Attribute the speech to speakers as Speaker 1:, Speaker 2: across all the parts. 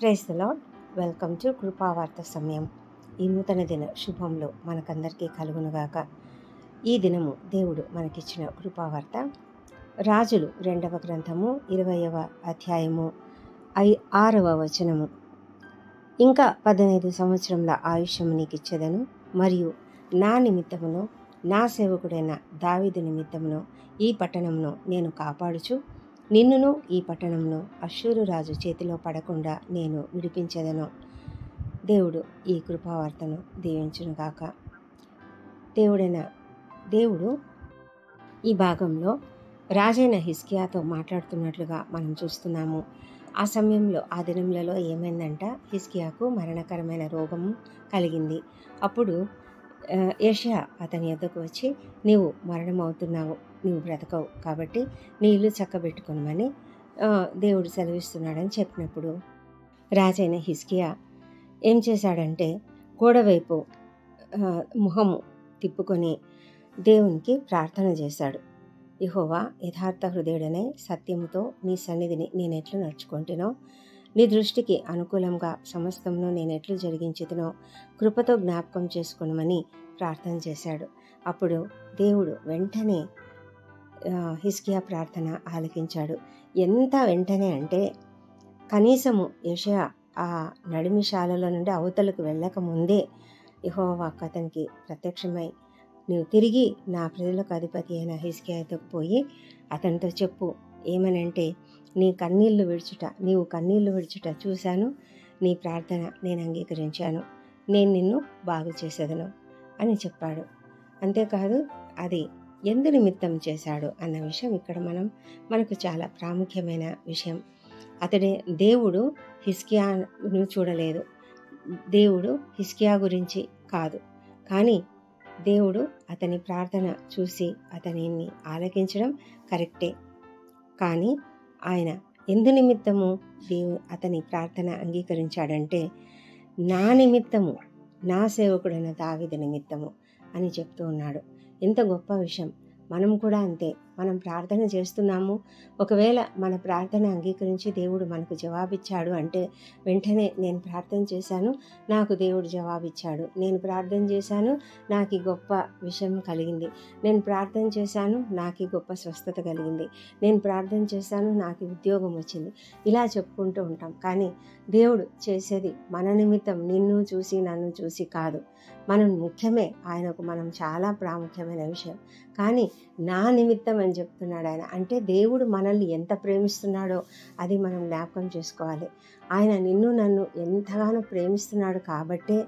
Speaker 1: Praise the Lord. Welcome to కృపావార్త సమయం. ఈ నూతన దిన శుభంలో మనకందరికీ కలుగునుగాక. ఈ దినము దేవుడు మనకిచ్చిన కృపావార్త రాజులు 2వ గ్రంథము 20వ అధ్యాయము 6వ వచనము. ఇంకా 15 సంవత్సరముల ఆయుష్యము నీకిచ్చెదను, మరియు నా నిమిత్తమును నా సేవకుడైన దావీదు నిమిత్తమును ఈ పట్టణమును నేను కాపాడుచు నిన్నును ఈ పట్టణమును అష్షూరు రాజు చేతిలో పడకుండా నేను విడిపించెదను. దేవుడు ఈ కృపావార్తను దీవించునుగాక. దేవుడు ఈ భాగంలో రాజైన హిజ్కియాతో మాట్లాడుతున్నట్లుగా మనం చూస్తున్నాము. ఆ సమయంలో ఆ దినములలో ఏమైందంట, హిజ్కియాకు మరణకరమైన రోగము కలిగింది. అప్పుడు యెషయా అతని యొద్దకు వచ్చి, నీవు మరణమవుతున్నావు, నీవు బ్రతకవు, కాబట్టి నీ ఇల్లు చక్కబెట్టుకోమని దేవుడు సెలవిస్తున్నాడని చెప్పినప్పుడు రాజైన హిజ్కియా ఏం చేశాడంటే గోడవైపు ముఖము తిప్పుకొని దేవునికి ప్రార్థన చేశాడు. యెహోవా, యథార్థ హృదయుడనై సత్యముతో నీ సన్నిధిని నేనెట్లు నడుచుకుంటునో, నీ దృష్టికి అనుకూలంగా సమస్తమును నేనెట్లు జరిగించుతునో కృపతో జ్ఞాపకం చేసుకునమని ప్రార్థన చేశాడు. అప్పుడు దేవుడు వెంటనే హిజ్కియా ప్రార్థన ఆలకించాడు. ఎంత వెంటనే అంటే కనీసము యెషయా ఆ నడిమిశాలలో నుండి అవతలకు వెళ్ళక ముందే యెహోవా అతనికి ప్రత్యక్షమై, నీవు తిరిగి నా ప్రజలకు అధిపతి అయిన హిజ్కియాతో పోయి అతనితో చెప్పు, ఏమనంటే, నీవు కన్నీళ్లు విడుచుట చూశాను, నీ ప్రార్థన నేను అంగీకరించాను, నేను నిన్ను బాగు చేసేదను అని చెప్పాడు. అంతేకాదు, అది ఎందు నిమిత్తం చేశాడు అన్న విషయం ఇక్కడ మనకు చాలా ప్రాముఖ్యమైన విషయం. దేవుడు హిజ్కియాను చూడలేదు, దేవుడు హిజ్కియా గురించి కాదు, కానీ దేవుడు అతని ప్రార్థన చూసి అతనిని ఆలకించడం కరెక్టే. కానీ ఆయన ఎందు నిమిత్తము అతని ప్రార్థన అంగీకరించాడంటే, నా నిమిత్తము, నా సేవకుడైన దావీదు నిమిత్తము అని చెప్తూ ఉన్నాడు. ఎంత గొప్ప విషయం. మనం కూడా అంతే. మనం ప్రార్థన చేస్తున్నాము, ఒకవేళ మన ప్రార్థన అంగీకరించి దేవుడు మనకు జవాబిచ్చాడు అంటే వెంటనే నేను ప్రార్థన చేశాను, నాకు దేవుడు జవాబిచ్చాడు, నేను ప్రార్థన చేశాను, నాకు గొప్ప విషయం కలిగింది, నేను ప్రార్థన చేశాను, నాకు గొప్ప స్వస్థత కలిగింది, నేను ప్రార్థన చేశాను, నాకు ఉద్యోగం వచ్చింది, ఇలా చెప్పుకుంటూ ఉంటాం. కానీ దేవుడు చేసేది మన నిమిత్తం నిన్ను చూసి నన్ను చూసి కాదు. మనం ముఖ్యమే, ఆయనకు మనం చాలా ప్రాముఖ్యమైన విషయం. కానీ నా నిమిత్తం అని చెప్తున్నాడు ఆయన. అంటే దేవుడు మనల్ని ఎంత ప్రేమిస్తున్నాడో అది మనం జ్ఞాపకం చేసుకోవాలి. ఆయన నిన్ను నన్ను ఎంతగానో ప్రేమిస్తున్నాడు కాబట్టే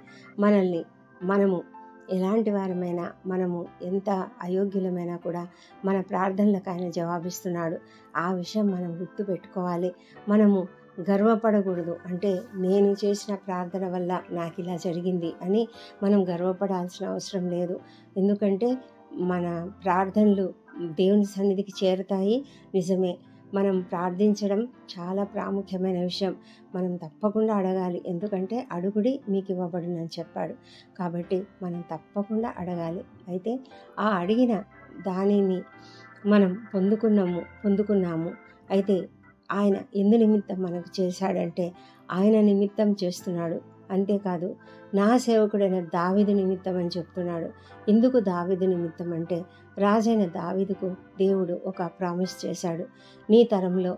Speaker 1: మనము ఎలాంటి వారమైనా, మనము ఎంత అయోగ్యులమైనా కూడా మన ప్రార్థనలకు ఆయన జవాబిస్తున్నాడు. ఆ విషయం మనం గుర్తుపెట్టుకోవాలి. మనము గర్వపడకూడదు. అంటే నేను చేసిన ప్రార్థన వల్ల నాకు ఇలా జరిగింది అని మనం గర్వపడాల్సిన అవసరం లేదు. ఎందుకంటే మన ప్రార్థనలు దేవుని సన్నిధికి చేరుతాయి. నిజమే, మనం ప్రార్థించడం చాలా ప్రాముఖ్యమైన విషయం. మనం తప్పకుండా అడగాలి. ఎందుకంటే అడుగుడి మీకు ఇవ్వబడునని చెప్పాడు. కాబట్టి మనం తప్పకుండా అడగాలి. అయితే ఆ అడిగిన దానిని మనం పొందుకున్నాము. అయితే ఆయన ఎందు నిమిత్తం మనకు చేశాడంటే ఆయన నిమిత్తం చేస్తున్నాడు. అంతేకాదు, నా సేవకుడైన దావీదు నిమిత్తం అని చెప్తున్నాడు. ఎందుకు దావీదు నిమిత్తం అంటే, రాజైన దావీదుకు దేవుడు ఒక ప్రామిస్ చేశాడు. నీ తరంలో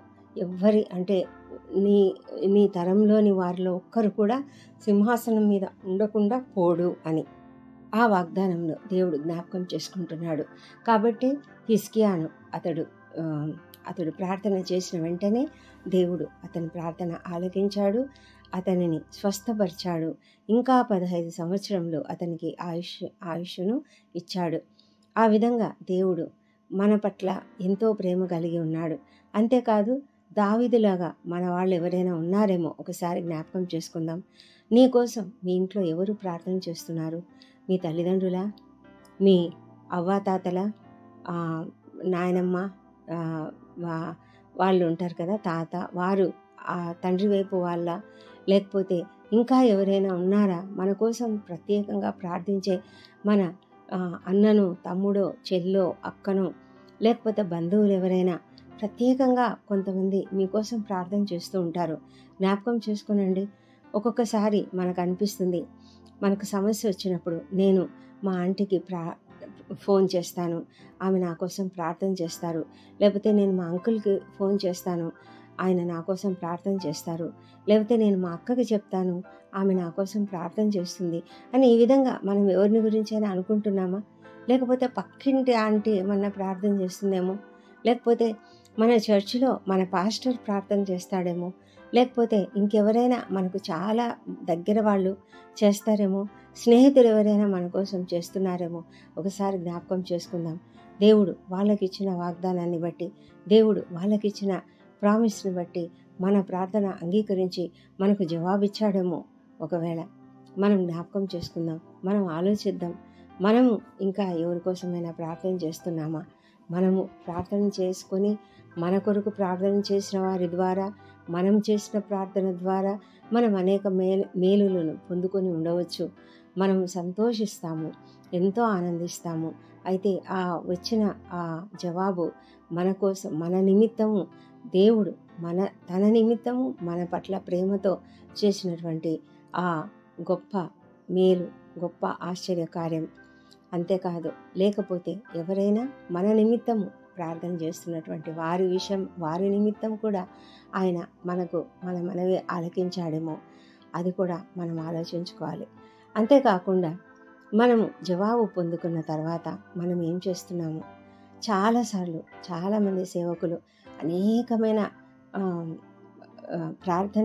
Speaker 1: నీ తరంలోని వారిలో ఒక్కరు కూడా సింహాసనం మీద ఉండకుండా పోడు అని ఆ వాగ్దానంలో దేవుడు జ్ఞాపకం చేసుకుంటున్నాడు. కాబట్టి హిజ్కియాను అతడు ప్రార్థన చేసిన వెంటనే దేవుడు అతని ప్రార్థన ఆలకించాడు, అతనిని స్వస్థపరిచాడు. ఇంకా 15 సంవత్సరంలో అతనికి ఆయుష్ను ఇచ్చాడు. ఆ విధంగా దేవుడు మన పట్ల ఎంతో ప్రేమ కలిగి ఉన్నాడు. అంతేకాదు, దావీదులాగా మన వాళ్ళు ఎవరైనా ఉన్నారేమో ఒకసారి జ్ఞాపకం చేసుకుందాం. నీ కోసం మీ ఇంట్లో ఎవరు ప్రార్థన చేస్తున్నారు? మీ తల్లిదండ్రులా? మీ అవ్వాతాతల, నాయనమ్మ, వాళ్ళు ఉంటారు కదా, తాత, వారు ఆ తండ్రి వైపు వాళ్ళ, లేకపోతే ఇంకా ఎవరైనా ఉన్నారా మన కోసం ప్రత్యేకంగా ప్రార్థించే? మన అన్నను, తమ్ముడో, చెల్లో, అక్కనో, లేకపోతే బంధువులు ఎవరైనా ప్రత్యేకంగా కొంతమంది మీకోసం ప్రార్థన చేస్తూ ఉంటారు. జ్ఞాపకం చేసుకోనండి. ఒక్కొక్కసారి మనకు అనిపిస్తుంది, మనకు సమస్య వచ్చినప్పుడు నేను మా ఆంటీకి ఫోన్ చేస్తాను, ఆమె నా కోసం ప్రార్థన చేస్తారు. లేకపోతే నేను మా అంకుల్కి ఫోన్ చేస్తాను, ఆయన నా కోసం ప్రార్థన చేస్తారు. లేకపోతే నేను మా అక్కకి చెప్తాను, ఆమె నా కోసం ప్రార్థన చేస్తుంది అని. ఈ విధంగా మనం ఎవరిని గురించైనా అనుకుంటున్నామా? లేకపోతే పక్కింటి ఆంటీ ఏమన్నా ప్రార్థన చేస్తుందేమో, లేకపోతే మన చర్చిలో మన పాస్టర్ ప్రార్థన చేస్తాడేమో, లేకపోతే ఇంకెవరైనా మనకు చాలా దగ్గర వాళ్ళు చేస్తారేమో, స్నేహితులు ఎవరైనా మన కోసం చేస్తున్నారేమో. ఒకసారి జ్ఞాపకం చేసుకుందాం. దేవుడు వాళ్ళకిచ్చిన వాగ్దానాన్ని బట్టి, దేవుడు వాళ్ళకిచ్చిన ప్రామిస్ని బట్టి మన ప్రార్థన అంగీకరించి మనకు జవాబిచ్చాడేమో. ఒకవేళ మనం జ్ఞాపకం చేసుకుందాం, మనం ఆలోచిద్దాం. మనము ఇంకా ఎవరి కోసమైనా ప్రార్థన చేస్తున్నామా? మనము ప్రార్థన చేసుకొని మన కొరకు ప్రార్థన చేసిన వారి ద్వారా, మనం చేసిన ప్రార్థన ద్వారా మనం అనేక మేలులను పొందుకొని ఉండవచ్చు. మనం సంతోషిస్తాము, ఎంతో ఆనందిస్తాము. అయితే ఆ వచ్చిన ఆ జవాబు మన కోసం, మన నిమిత్తము దేవుడు తన నిమిత్తము మన పట్ల ప్రేమతో చేసినటువంటి ఆ గొప్ప మేలు, గొప్ప ఆశ్చర్యకార్యం. అంతేకాదు, లేకపోతే ఎవరైనా మన నిమిత్తము ప్రార్థన చేస్తున్నటువంటి వారి నిమిత్తం కూడా ఆయన మన మనవి ఆలకించాడేమో, అది కూడా మనం ఆలోచించుకోవాలి. అంతేకాకుండా మనము జవాబు పొందుకున్న తర్వాత మనం ఏం చేస్తున్నాము? చాలాసార్లు చాలామంది సేవకులు అనేకమైన ప్రార్థన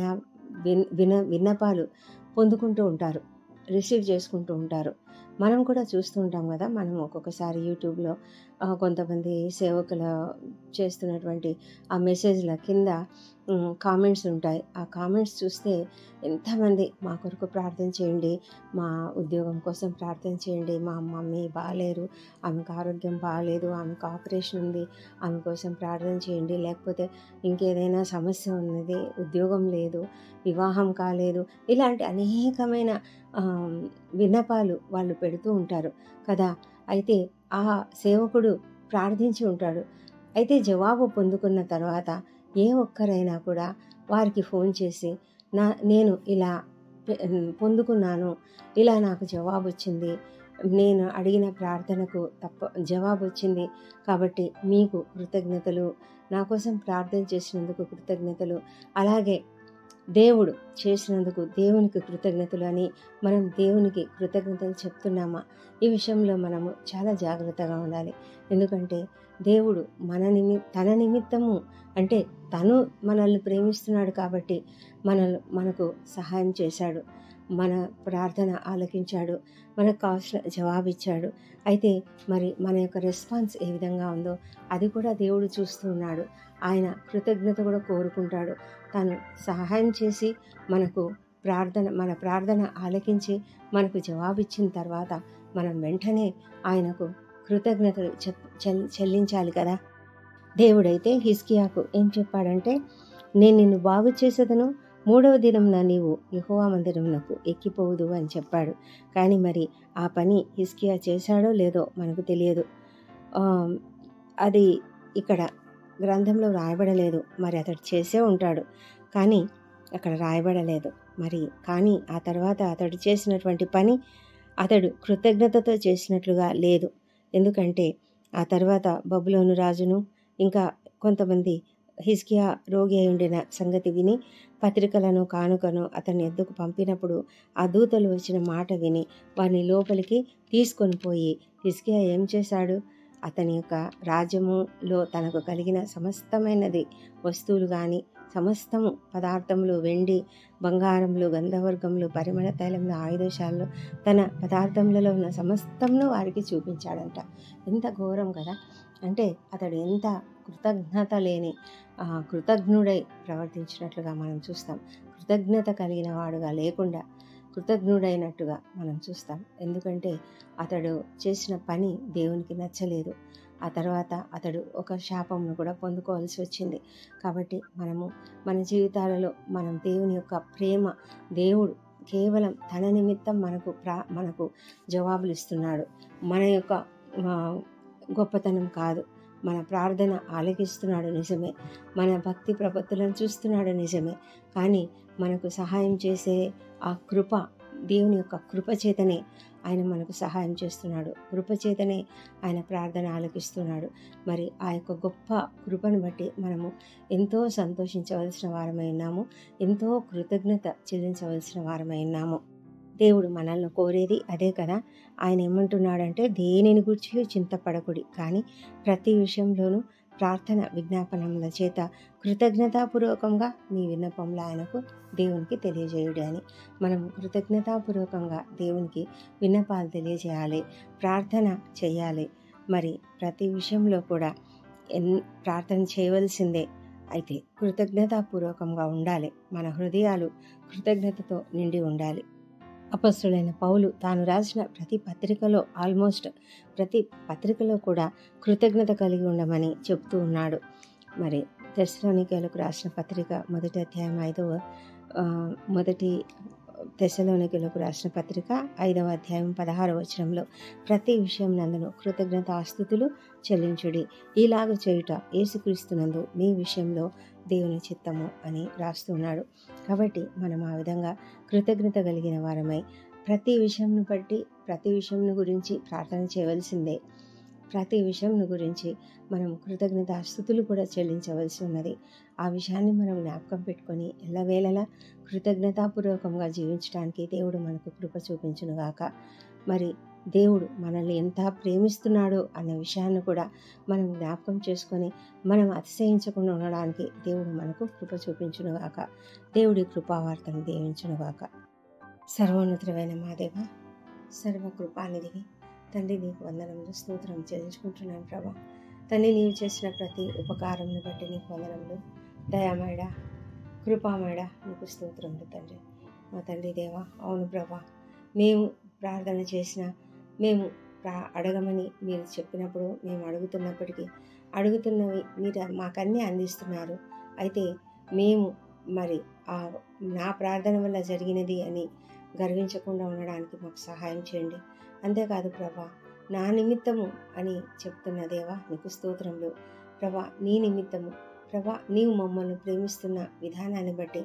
Speaker 1: విన్నపాలు పొందుకుంటూ ఉంటారు, రిసీవ్ చేసుకుంటూ ఉంటారు. మనం కూడా చూస్తూ ఉంటాం కదా. మనం ఒక్కొక్కసారి యూట్యూబ్లో కొంతమంది సేవకుల చేస్తున్నటువంటి ఆ మెసేజ్ల కింద కామెంట్స్ ఉంటాయి. ఆ కామెంట్స్ చూస్తే ఎంతమంది మా కొరకు ప్రార్థన చేయండి, మా ఉద్యోగం కోసం ప్రార్థన చేయండి, మా మమ్మీ బాగాలేరు, ఆమెకు ఆరోగ్యం బాగాలేదు, ఆమెకు ఆపరేషన్ ఉంది, ఆమె కోసం ప్రార్థన చేయండి, లేకపోతే ఇంకేదైనా సమస్య ఉన్నది, ఉద్యోగం లేదు, వివాహం కాలేదు, ఇలాంటి అనేకమైన విన్నపాలు వాళ్ళు పెడుతూ ఉంటారు కదా. అయితే ఆ సేవకుడు ప్రార్థించి ఉంటాడు. అయితే జవాబు పొందుకున్న తర్వాత ఏ ఒక్కరైనా కూడా వారికి ఫోన్ చేసి నేను ఇలా పొందుకున్నాను, ఇలా నాకు జవాబు వచ్చింది, నేను అడిగిన ప్రార్థనకు జవాబు వచ్చింది, కాబట్టి మీకు కృతజ్ఞతలు, నా కోసం ప్రార్థన చేసినందుకు కృతజ్ఞతలు, అలాగే దేవుడు చేసినందుకు దేవునికి కృతజ్ఞతలు అని మనం దేవునికి కృతజ్ఞతలు చెప్తున్నామా? ఈ విషయంలో మనము చాలా జాగ్రత్తగా ఉండాలి. ఎందుకంటే దేవుడు తన నిమిత్తము, అంటే తను మనల్ని ప్రేమిస్తున్నాడు కాబట్టి మనకు సహాయం చేశాడు, మన ప్రార్థన ఆలకించాడు, మనకు కావాల్సిన జవాబిచ్చాడు. అయితే మరి మన యొక్క రెస్పాన్స్ ఏ విధంగా ఉందో అది కూడా దేవుడు చూస్తూ ఉన్నాడు. ఆయన కృతజ్ఞత కూడా కోరుకుంటాడు. తను సహాయం చేసి మన ప్రార్థన ఆలకించి మనకు జవాబిచ్చిన తర్వాత మనం వెంటనే ఆయనకు కృతజ్ఞతలు చెల్లించాలి కదా. దేవుడైతే హిజ్కియాకు ఏం చెప్పాడంటే, నేను నిన్ను బాగు చేసేదను, 3వ దినమున నీవు యెహోవా మందిరమునకు ఎక్కిపోవుదు అని చెప్పాడు. కానీ మరి ఆ పని హిజ్కియా చేశాడో లేదో మనకు తెలియదు. అది ఇక్కడ గ్రంథంలో రాయబడలేదు. మరి అతడు చేసే ఉంటాడు, కానీ అక్కడ రాయబడలేదు. కానీ ఆ తర్వాత అతడు చేసినటువంటి పని అతడు కృతజ్ఞతతో చేసినట్లుగా లేదు. ఎందుకంటే ఆ తర్వాత బబులోను రాజును ఇంకా కొంతమంది హిజ్కియా రోగి అయి ఉండిన సంగతి విని పత్రికలను కానుకను అతని ఎద్దుకు పంపినప్పుడు ఆ దూతలు వచ్చిన మాట విని వారిని లోపలికి తీసుకొని పోయి హిజ్కియా ఏం చేశాడు? అతని యొక్క రాజ్యములో తనకు కలిగిన సమస్తమైనది వస్తువులు కానీ, సమస్తము పదార్థములు, వెండి బంగారములు, గంధవర్గములు, పరిమళ తైలములు, ఆయుధశాలలో తన పదార్థములలో ఉన్న సమస్తమును వారికి చూపించాడంట. ఎంత ఘోరం కదా. అంటే అతడు ఎంత కృతజ్ఞత లేని కృతజ్ఞుడై ప్రవర్తించినట్లుగా మనం చూస్తాం. కృతజ్ఞత కలిగిన వాడుగా లేకుండా కృతజ్ఞుడైనట్టుగా మనం చూస్తాం. ఎందుకంటే అతడు చేసిన పని దేవునికి నచ్చలేదు. ఆ తర్వాత అతడు ఒక శాపమును కూడా పొందుకోవాల్సి వచ్చింది. కాబట్టి మనము మన జీవితాలలో మనం దేవుని యొక్క ప్రేమ, దేవుడు కేవలం తన నిమిత్తం మనకు జవాబులు ఇస్తున్నాడు. మన యొక్క గొప్పతనం కాదు, మన ప్రార్థన ఆలకిస్తున్నాడు నిజమే, మన భక్తి ప్రపత్తులను చూస్తున్నాడు నిజమే, కానీ మనకు సహాయం చేసే ఆ కృప, దేవుని యొక్క కృపచేతనే ఆయన మనకు సహాయం చేస్తున్నాడు, కృపచేతనే ఆయన ప్రార్థన ఆలకిస్తున్నాడు. మరి ఆ యొక్క గొప్ప కృపను బట్టి మనము ఎంతో సంతోషించవలసిన వారమై ఉన్నాము, ఎంతో కృతజ్ఞత చెల్లించవలసిన వారమై ఉన్నాము. దేవుడు మనల్ని కోరేది అదే కదా. ఆయన ఏమంటున్నాడంటే, దేనిని గురించి చింతపడకుడి, కానీ ప్రతి విషయంలోనూ ప్రార్థన విజ్ఞాపనముల చేత కృతజ్ఞతాపూర్వకంగా మీ విన్నపంలో ఆయనకు దేవునికి తెలియజేయుడి అని. మనం కృతజ్ఞతాపూర్వకంగా దేవునికి విన్నపాలు తెలియజేయాలి, ప్రార్థన చేయాలి. మరి ప్రతి విషయంలో కూడా ప్రార్థన చేయవలసిందే. అయితే కృతజ్ఞతాపూర్వకంగా ఉండాలి, మన హృదయాలు కృతజ్ఞతతో నిండి ఉండాలి. అపొస్తలుడైన పౌలు తాను రాసిన ప్రతి పత్రికలో, ఆల్మోస్ట్ ప్రతి పత్రికలో కూడా కృతజ్ఞత కలిగి ఉండమని చెప్తూ ఉన్నాడు. మరి తెస్సలోనికీయులకు రాసిన పత్రిక 1వ అధ్యాయం 5వ అధ్యాయం 16వ వచనంలో, ప్రతి విషయం నందును కృతజ్ఞతాస్తుతులు చెల్లించుడి, ఇలాగ చేయుట యేసుక్రీస్తునందు మీ విషయంలో దేవుని చిత్తము అని రాస్తున్నాడు. కాబట్టి మనం ఆ విధంగా కృతజ్ఞత కలిగిన వారమై ప్రతి విషయంను బట్టి, ప్రతి విషయం గురించి ప్రార్థన చేయవలసిందే. ప్రతి విషయం గురించి మనం కృతజ్ఞతాస్తుతులు కూడా చెల్లించవలసి ఉన్నది. ఆ విషయాన్ని మనం జ్ఞాపకం పెట్టుకొని ఎల్లవేళలా కృతజ్ఞతాపూర్వకంగా జీవించడానికి దేవుడు మనకు కృప చూపించునుగాక. మరి దేవుడు మనల్ని ఎంత ప్రేమిస్తున్నాడో అన్న విషయాన్ని కూడా మనం జ్ఞాపకం చేసుకొని మనం అతిశయించకుండా ఉండడానికి దేవుడు మనకు కృప చూపించునుగాక. దేవుడి కృపావార్తను దీవించునుగాక. సర్వోన్నతమైన మా దేవ, సర్వకృపానిధివి తండ్రి, నీకు వందనములు, స్తోత్రం చెల్లించుకుంటున్నాను ప్రభా. తండ్రి, నీవు చేసిన ప్రతి ఉపకారంను బట్టి నీకు వందనములు. దయామేడ, కృపామేడ, నీకు స్తోత్రములు తండ్రి. మా తండ్రి దేవా, అవును ప్రభా, మేము ప్రార్థన చేసిన, మేము అడగమని మీరు చెప్పినప్పుడు మేము అడుగుతున్నప్పటికీ అడుగుతున్నవి మీరు మాకన్నీ అందిస్తున్నారు. అయితే మేము మరి నా ప్రార్థన వల్ల జరిగినది అని గర్వించకుండా ఉండడానికి మాకు సహాయం చేయండి. అంతేకాదు ప్రభా, నా నిమిత్తము అని చెప్తున్న దేవా, నీకు స్తోత్రములు ప్రభా. నీ నిమిత్తము ప్రభా, నీవు మమ్మల్ని ప్రేమిస్తున్న విధానాన్ని బట్టి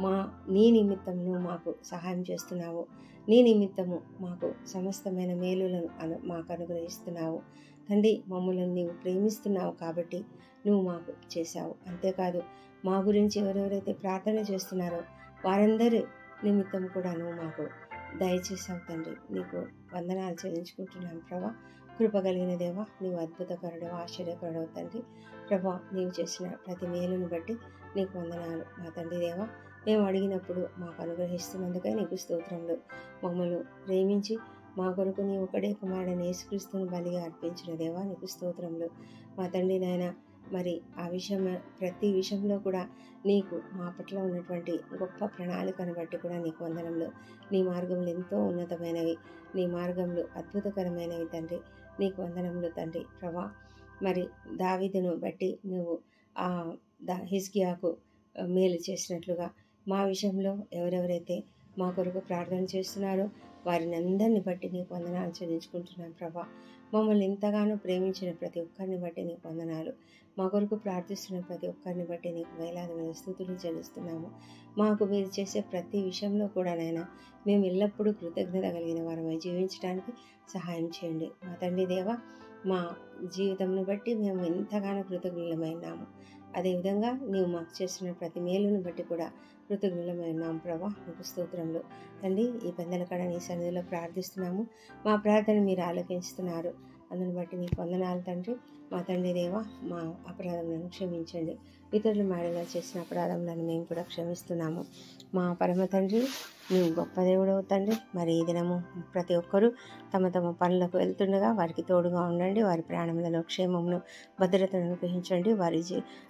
Speaker 1: నీ నిమిత్తము మాకు సహాయం చేస్తున్నావు, నీ నిమిత్తము మాకు సమస్తమైన మేలులను మాకు అనుగ్రహిస్తున్నావు తండ్రి. మమ్మల్ని నీవు ప్రేమిస్తున్నావు కాబట్టి నువ్వు మాకు చేశావు. అంతేకాదు, మా గురించి ఎవరెవరైతే ప్రార్థన చేస్తున్నారో వారందరి నిమిత్తం కూడా నువ్వు మాకు దయచేసావు తండ్రి. నీకు వందనాలు చెల్లించుకుంటున్నాను ప్రభా. కృప కలిగిన దేవా, నీవు అద్భుతకరుడవు, ఆశ్చర్యకరుడవు తండ్రి. ప్రభా, నీవు చేసిన ప్రతి మేలును బట్టి నీకు వందనాలు మా తండ్రి దేవా. మేము అడిగినప్పుడు మాకు అనుగ్రహిస్తున్నందుకై నీకు స్తోత్రములు. మమ్మల్ని ప్రేమించి మా కొరకు నీ ఒకడే కుమారుడైన యేసుక్రీస్తును బలిగా అర్పించిన దేవా, నీకు స్తోత్రములు మా తండ్రి నాయన. మరి ఆ విషయం, ప్రతి విషయంలో కూడా నీకు మా పట్ల ఉన్నటువంటి గొప్ప ప్రణాళికను బట్టి కూడా నీకు వందనములు. నీ మార్గములు ఎంతో ఉన్నతమైనవి, నీ మార్గములు అద్భుతకరమైనవి తండ్రి. నీకు వందనములు తండ్రి ప్రభా. మరి దావీదును బట్టి నువ్వు హిజ్కియాకు మేలు చేసినట్లుగా మా విషయంలో ఎవరెవరైతే మా కొరకు ప్రార్థన చేస్తున్నారో వారిని అందరిని బట్టి నీకు వందనాలు చెల్లించుకుంటున్నాను ప్రభా. మమ్మల్ని ఎంతగానో ప్రేమించిన ప్రతి ఒక్కరిని బట్టి నీకు వందనాలు. మా కొరకు ప్రార్థిస్తున్న ప్రతి ఒక్కరిని బట్టి నీకు వేలాది వేల స్తుతులు చెల్లిస్తున్నాము. మాకు మీరు చేసే ప్రతి విషయంలో కూడా నాయన మేము ఎల్లప్పుడూ కృతజ్ఞత కలిగిన వారమై జీవించడానికి సహాయం చేయండి మా తండ్రి దేవా. మా జీవితంను బట్టి మేము ఎంతగానో కృతజ్ఞులమైనాము. అదేవిధంగా నీవు మాకు చేసిన ప్రతి మేలును బట్టి కూడా కృతజ్ఞులమైనాము ప్రభా. నీకు స్తోత్రములు తండ్రి. ఈ పెద్దల కాడ నీ సన్నిధిలో ప్రార్థిస్తున్నాము. మా ప్రార్థన మీరు ఆలకిస్తున్నారు, అందుని బట్టి నీకు వందనాలు తండ్రి. మా తండ్రి దేవా, మా అపరాధములను క్షమించండి. ఇతరుల మేడలో చేసిన అపరాధములను మేము కూడా క్షమిస్తున్నాము. మా పరమ తండ్రి, నీవు గొప్ప దేవుడవు తండ్రి. మరి ఈ దినము ప్రతి ఒక్కరూ తమ తమ పనులకు వెళ్తుండగా వారికి తోడుగా ఉండండి. వారి ప్రాణములలో క్షేమమును, భద్రతను అనుగ్రహించండి. వారి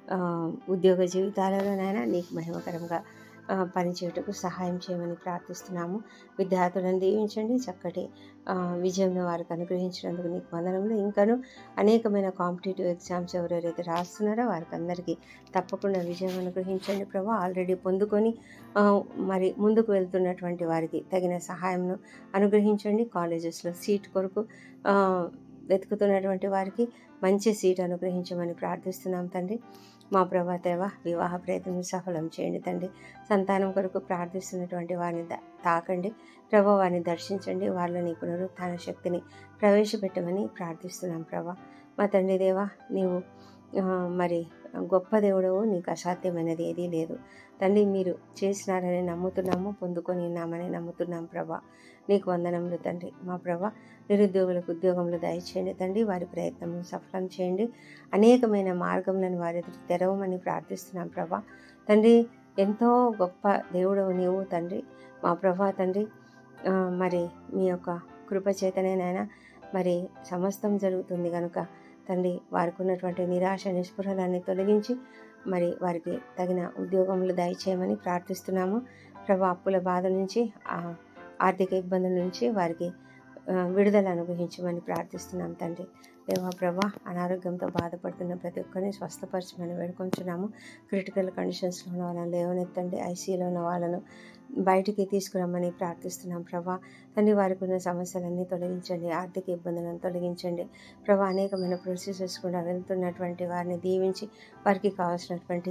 Speaker 1: ఉద్యోగ జీవితాలలోనైనా నీకు మహిమకరంగా పనిచేయటకు సహాయం చేయమని ప్రార్థిస్తున్నాము. విద్యార్థులను దీవించండి, చక్కటి విజయంలో వారికి అనుగ్రహించినందుకు నీకు వందనములు. ఇంకనూ అనేకమైన కాంపిటేటివ్ ఎగ్జామ్స్ ఎవరెవరైతే రాస్తున్నారో వారికి అందరికీ తప్పకుండా విజయం అనుగ్రహించండి ప్రభా. ఆల్రెడీ పొందుకొని మరి ముందుకు వెళ్తున్నటువంటి వారికి తగిన సహాయంను అనుగ్రహించండి. కాలేజెస్లో సీట్ కొరకు వెతుకుతున్నటువంటి వారికి మంచి సీట్ అనుగ్రహించమని ప్రార్థిస్తున్నాం తండ్రి. మా ప్రభా దేవ, వివాహ ప్రయత్నం సఫలం చేయండి తండ్రి. సంతానం కొరకు ప్రార్థిస్తున్నటువంటి వారిని తాకండి ప్రభా, వారిని దర్శించండి. వారిలో నీ పునరుత్థాన శక్తిని ప్రవేశపెట్టమని ప్రార్థిస్తున్నాం ప్రభా. మా తండ్రి దేవ, నీవు మరి గొప్ప దేవుడవు, నీకు అసాధ్యమైనది ఏదీ లేదు తండ్రి. మీరు చేసినారని నమ్ముతున్నాము, పొందుకొని ఉన్నామని నమ్ముతున్నాం ప్రభా. నీకు వందనములు తండ్రి. మా ప్రభా, నిరుద్యోగులకు ఉద్యోగములు దయచేయండి తండ్రి. వారి ప్రయత్నము సఫలం చేయండి. అనేకమైన మార్గములను వారి ఎదుట తెరవమని ప్రార్థిస్తున్నాం ప్రభా. తండ్రి, ఎంతో గొప్ప దేవుడవు నీవు తండ్రి. మా ప్రభా తండ్రి, మరి మీ యొక్క కృపచేతనేనైనా మరి సమస్తం జరుగుతుంది కనుక తండ్రి, వారికి ఉన్నటువంటి నిరాశ నిస్పృహలన్నీ తొలగించి మరి వారికి తగిన ఉద్యోగములు దయచేయమని ప్రార్థిస్తున్నాము ప్రభా. అప్పుల బాధ నుంచి, ఆర్థిక ఇబ్బందుల నుంచి వారికి విడుదల అనుగ్రహించమని ప్రార్థిస్తున్నాం తండ్రి. దేవా ప్రభా, అనారోగ్యంతో బాధపడుతున్న ప్రతి ఒక్కరిని స్వస్థపరచమని వేడుకొంచున్నాము. క్రిటికల్ కండిషన్స్లో ఉన్న వాళ్ళని లేవనెత్తండి. ఐసీయూలో ఉన్న వాళ్ళను బయటికి తీసుకురమ్మని ప్రార్థిస్తున్నాం ప్రభా. తండ్రి, వారికి ఉన్న సమస్యలన్నీ తొలగించండి. ఆర్థిక ఇబ్బందులను తొలగించండి ప్రభా. అనేకమైన ప్రొసీజర్స్ కూడా వెళ్తున్నటువంటి వారిని దీవించి వారికి కావాల్సినటువంటి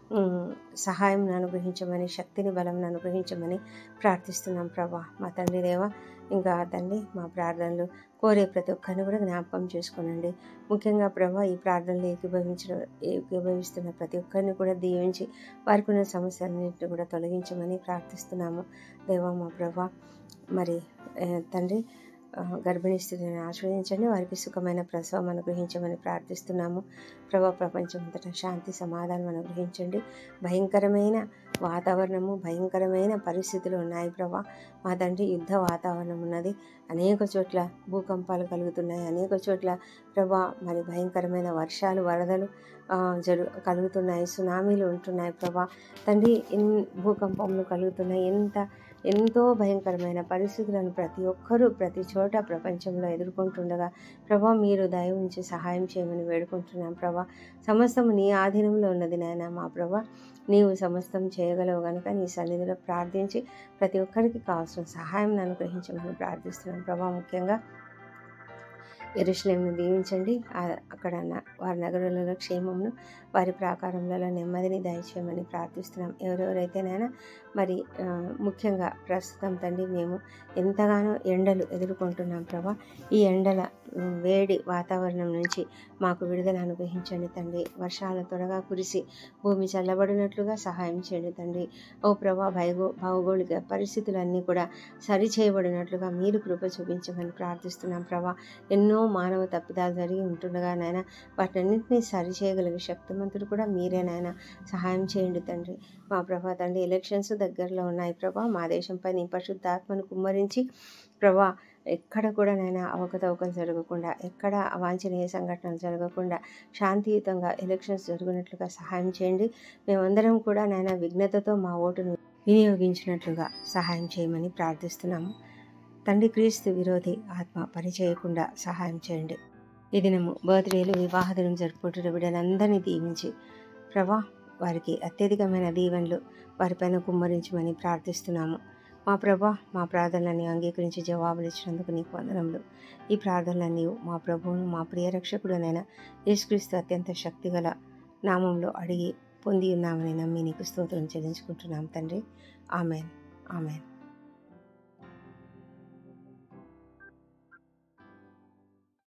Speaker 1: సహాయం అనుగ్రహించమని, శక్తిని బలంను అనుగ్రహించమని ప్రార్థిస్తున్నాం ప్రభా. మా తండ్రి దేవ, ఇంకా తండ్రి, మా ప్రార్థనలు కోరే ప్రతి ఒక్కరిని కూడా జ్ఞాపకం చేసుకోనండి. ముఖ్యంగా ప్రభా, ఈ ప్రార్థనలు ఏకీభవిస్తున్న ప్రతి ఒక్కరిని కూడా దీవించి వారికి ఉన్న సమస్యలన్నింటినీ కూడా తొలగించమని ప్రార్థిస్తున్నాము దేవా. మా ప్రభా, మరి తండ్రి, గర్భిణీ స్థితిని ఆశ్రయించండి. వారికి సుఖమైన ప్రసవం అనుగ్రహించమని ప్రార్థిస్తున్నాము ప్రభా. ప్రపంచమంతటా శాంతి సమాధానం అనుగ్రహించండి. భయంకరమైన వాతావరణము, భయంకరమైన పరిస్థితులు ఉన్నాయి ప్రభా. మా తండ్రి, యుద్ధ వాతావరణం ఉన్నది. అనేక చోట్ల భూకంపాలు కలుగుతున్నాయి. అనేక చోట్ల ప్రభా మరి భయంకరమైన వర్షాలు, వరదలు కలుగుతున్నాయి. సునామీలు ఉంటున్నాయి ప్రభా. తండ్రి, భూకంపములు కలుగుతున్నాయి. ఎంతో భయంకరమైన పరిస్థితులను ప్రతి ఒక్కరూ ప్రతి చోట ప్రపంచంలో ఎదుర్కొంటుండగా ప్రభా, మీరు దయ ఉంచి సహాయం చేయమని వేడుకుంటున్నాం ప్రభా. సమస్తము నీ ఆధీనంలో ఉన్నది నాయన. మా ప్రభా, నీవు సమస్తం చేయగలవు కనుక నీ సన్నిధిలో ప్రార్థించి ప్రతి ఒక్కరికి కావాల్సిన సహాయం అనుగ్రహించమని ప్రార్థిస్తున్నాం ప్రభా. ముఖ్యంగా యెరూషలేమును దీవించండి. అక్కడ వారి నగరాలలో క్షేమమును, వారి ప్రాకారములలో నెమ్మదిని దయచేయమని ప్రార్థిస్తున్నాం. ఎవరెవరైతేనైనా మరి ముఖ్యంగా ప్రస్తుతం తండ్రి, మేము ఎంతగానో ఎండలు ఎదుర్కొంటున్నాం ప్రభా. ఈ ఎండల వేడి వాతావరణం నుంచి మాకు విడుదల అనుగ్రహించండి తండ్రి. వర్షాలు త్వరగా కురిసి భూమి చల్లబడినట్లుగా సహాయం చేయండి తండ్రి. ఓ ప్రభా, భౌగోళిక పరిస్థితులన్నీ కూడా సరిచేయబడినట్లుగా మీరు కృప చూపించమని ప్రార్థిస్తున్నాం ప్రభా. ఎన్నో మానవ తప్పిదాలు జరిగి ఉంటుండగా నాయన, వాటన్నింటినీ సరిచేయగలిగే శక్తిమంతుడు కూడా మీరే నాయన. సహాయం చేయండి తండ్రి. మా ప్రభా తండ్రి, ఎలక్షన్స్ దగ్గరలో ఉన్నాయి ప్రభా. మా దేశంపై నీ పరిశుద్ధాత్మను కుమ్మరించి ప్రభా, ఎక్కడ కూడా నాయన అవకతవకలు జరగకుండా, ఎక్కడ అవాంఛనీయ సంఘటనలు జరగకుండా శాంతియుతంగా ఎలక్షన్స్ జరుగునట్లుగా సహాయం చేయండి. మేమందరం కూడా నాయన విఘ్నతతో మా ఓటును వినియోగించినట్లుగా సహాయం చేయమని ప్రార్థిస్తున్నాము తండ్రి. క్రీస్తు విరోధి ఆత్మ పనిచేయకుండా సహాయం చేయండి. ఈ దినము బర్త్డేలు, వివాహ దినం జరుపుకుంటున్న బిడ్డలందరినీ దీవించి ప్రభా, వారికి అత్యధికమైన దీవెనలు వారిపైన కుమ్మరించమని ప్రార్థిస్తున్నాము మా ప్రభా. మా ప్రార్థనలన్నీ అంగీకరించి జవాబులు ఇచ్చినందుకు నీకు వందనములు. ఈ ప్రార్థనలన్నీ మా ప్రభువును, మా ప్రియ రక్షకుడునైన యేసుక్రీస్తు అత్యంత శక్తిగల నామంలో అడిగి పొంది ఉన్నామని నమ్మి నీకు స్తోత్రం చెల్లించుకుంటున్నాం తండ్రి. Amen, amen.